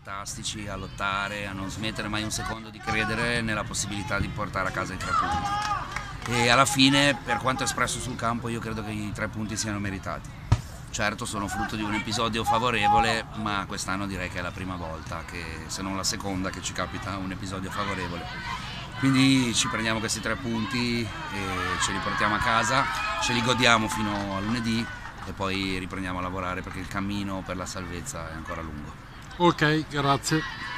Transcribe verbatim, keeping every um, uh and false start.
fantastici, a lottare, a non smettere mai un secondo di credere nella possibilità di portare a casa i tre punti. E alla fine, per quanto espresso sul campo, io credo che i tre punti siano meritati. Certo, sono frutto di un episodio favorevole, ma quest'anno direi che è la prima volta, che, se non la seconda, che ci capita un episodio favorevole. Quindi ci prendiamo questi tre punti e ce li portiamo a casa, ce li godiamo fino a lunedì e poi riprendiamo a lavorare perché il cammino per la salvezza è ancora lungo. Ok, grazie.